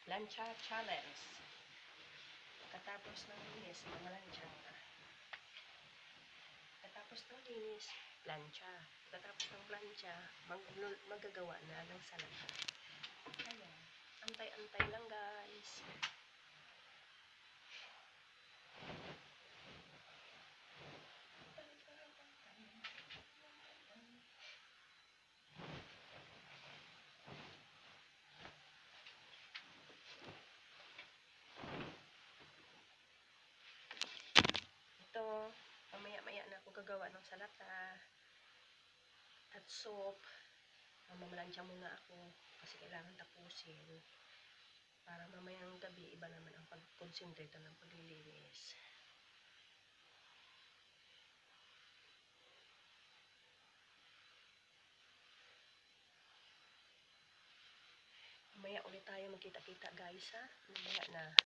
Plancha challenge. Katapos ng linis, mamalansya na. Katapos ng linis, plancha. Katapos ng plancha, magagawa na ng salata. Kaya, antay-antay lang guys. Ito, mamaya-maya na ako gagawa ng salata at soup. Mamalansya muna ako kasi kailangan tapusin para mamayang gabi iba naman ang pag-concentrate ng paglilinis. Mamaya ulit tayo magkita-kita guys ha. Mamaya na.